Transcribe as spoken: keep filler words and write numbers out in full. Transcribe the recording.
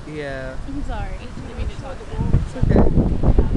Yeah. I'm sorry. I didn't mean to talk about it. It's okay.